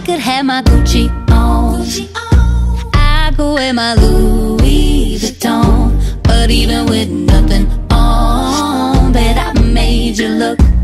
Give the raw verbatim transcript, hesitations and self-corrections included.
could have my Gucci on, I could wear my Louis Vuitton, but even with nothing on, bet I made you look